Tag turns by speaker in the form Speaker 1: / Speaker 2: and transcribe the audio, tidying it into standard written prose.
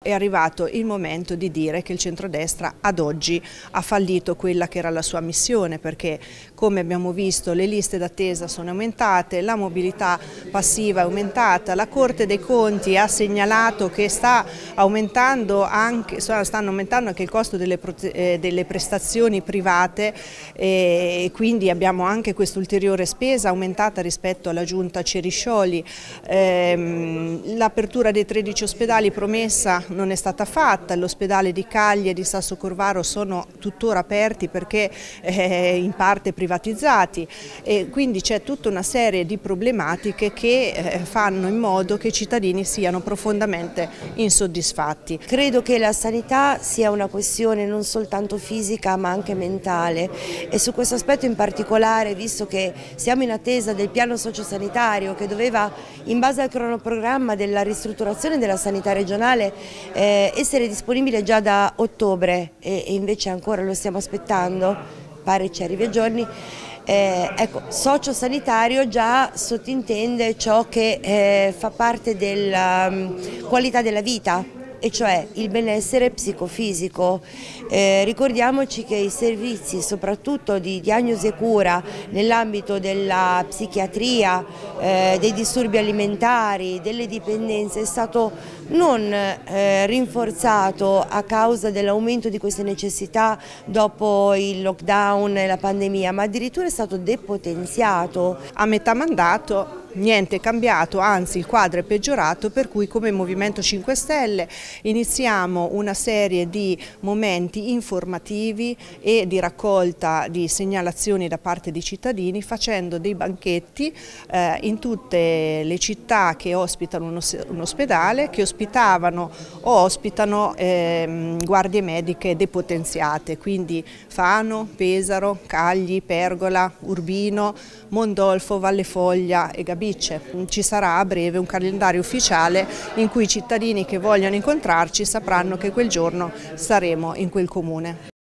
Speaker 1: è arrivato il momento di dire che il centrodestra ad oggi ha fallito quella che era la sua missione, perché come abbiamo visto le liste d'attesa sono aumentate, la mobilità passiva è aumentata, la Corte dei Conti ha segnalato che stanno aumentando anche il costo delle prestazioni private, e quindi abbiamo anche quest'ulteriore spesa aumentata rispetto alla giunta Ceriscioli. L'apertura dei 13 ospedali promessa non è stata fatta, l'ospedale di Cagli e di Sassocorvaro sono tuttora aperti perché in parte privatizzati, e quindi c'è tutta una serie di problematiche che fanno in modo che i cittadini siano profondamente insoddisfatti.
Speaker 2: Credo che la sanità sia una questione non soltanto fisica ma anche mentale, e su questo aspetto in particolare, visto che siamo in attesa del piano sociosanitario che doveva, in base al cronoprogramma della ristrutturazione della sanità regionale, essere disponibile già da ottobre, e invece ancora lo stiamo aspettando, pare ci arrivi a giorni. Ecco, sociosanitario già sottintende ciò che fa parte della qualità della vita, e cioè il benessere psicofisico. Ricordiamoci che i servizi, soprattutto di diagnosi e cura nell'ambito della psichiatria, dei disturbi alimentari, delle dipendenze, è stato non rinforzato a causa dell'aumento di queste necessità dopo il lockdown e la pandemia, ma addirittura è stato depotenziato.
Speaker 1: A metà mandato niente è cambiato, anzi il quadro è peggiorato, per cui come Movimento 5 Stelle iniziamo una serie di momenti informativi e di raccolta di segnalazioni da parte di cittadini, facendo dei banchetti in tutte le città che ospitano un ospedale, che ospitavano o ospitano guardie mediche depotenziate, quindi Fano, Pesaro, Cagli, Pergola, Urbino, Mondolfo, Vallefoglia e Gabice. Ci sarà a breve un calendario ufficiale in cui i cittadini che vogliono incontrarci sapranno che quel giorno saremo in quel comune.